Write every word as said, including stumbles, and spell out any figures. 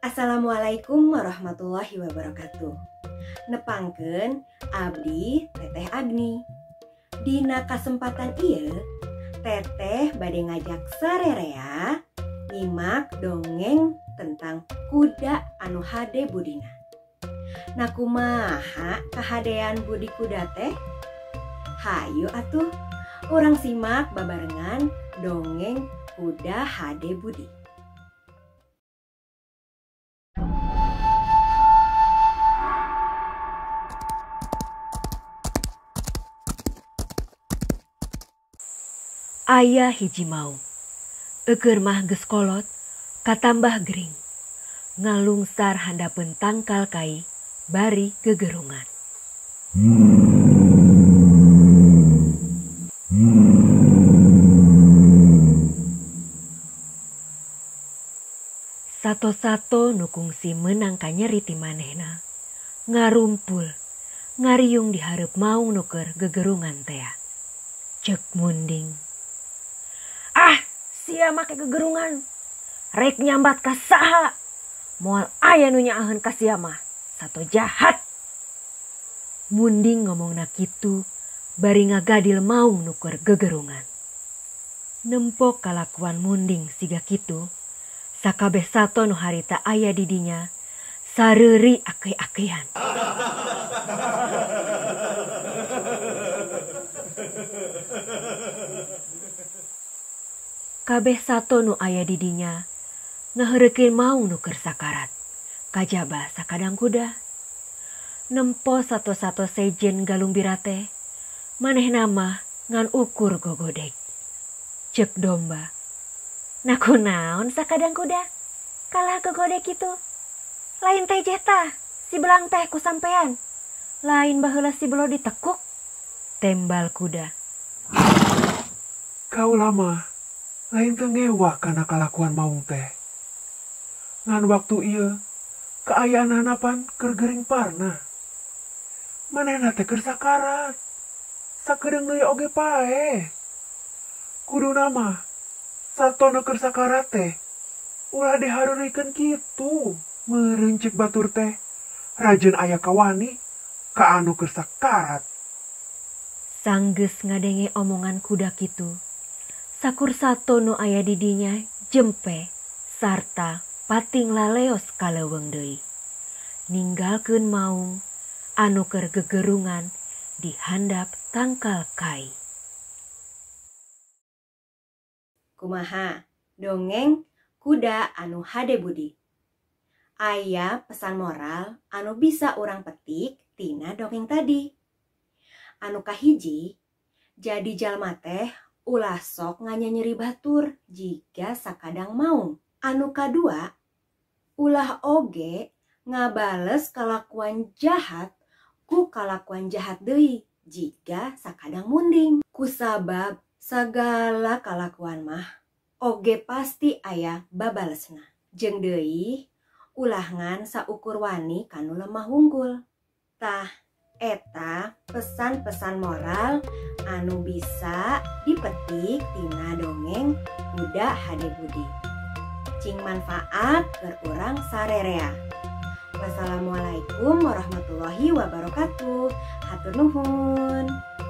Assalamualaikum warahmatullahi wabarakatuh. Nepangkeun abdi Teteh Agni. Dina kasempatan ieu Teteh bade ngajak sarerea nyimak dongeng tentang kuda anu hade budina. Nah kumaha kahadean budi kuda teh? Hayu atuh urang simak babarengan dongeng kuda hade budi. Aya hiji maung, eukeur mah geus kolot, katambah gering, ngalungsar handapeun tangkal kai, bari gegerungan. Sato-sato nu kungsi meunang ka nyeri ti manehna, ngarumpul, ngariung di hareup maung nu keur gegerungan tea. Ceuk munding. Ah, sia make gegerungan. Rek nyambat ka saha? Moal aya nu nyaaheun ka sia mah, sato jahat. Munding ngomongna kitu, bari ngagadil maung nu keur gegerungan. Nempok kalakuan munding siga kitu, sakabeh sato nu harita aya di dinya, sareuri akeh-akehan. Kabeh sato nu aya di dinya ngaheurekeun maung nu keur sakarat, kajaba sakadang kuda. Nempo sato-sato sejen galumbira teh, manehna mah ngan ukur gogodek. Ceuk domba, nah kunaon sakadang kuda? Kalah gogodek itu. Lain teh jeta, si belang teh ku sampean. Lain baheula si belo ditekuk. Tembal kuda. Kau lama. Lain teu ngewah kana kalakuan maung teh. Ngan waktu ieu kaayaan hanapan keur gering parna. Manehna teh keur sakarat. Sakedeung deui oge pae. Kuduna mah satona keur sakarat teh ulah dihareureikeun kitu. Meureun ceuk batur teh rajeun aya kawani ka anu keur sakarat. Sanggeus ngadenge omongan kuda kitu, sakur sato nu aya di dinya jempe sarta pating laleos kaleuweung deui. Ninggalkeun maung anu keur gegerungan di handap tangkal kai. Kumaha dongeng kuda anu hade budi. Aya pesan moral anu bisa urang petik tina dongeng tadi. Anu kahiji, jadi jalma teh ulah sok nganyanyeri batur jika sakadang maung. Anu kadua, ulah oge ngabales kalakuan jahat ku kalakuan jahat deui jika sakadang munding. Kusabab sagala kalakuan mah oge pasti aya babalesna. Jeung deui ulah ngan saukur wani kanu lemah unggul. Tah eta pesan-pesan moral anu bisa dipetik tina dongeng kuda hade budi. Cing manfaat keur urang sarerea. Wassalamualaikum warahmatullahi wabarakatuh. Hatur nuhun.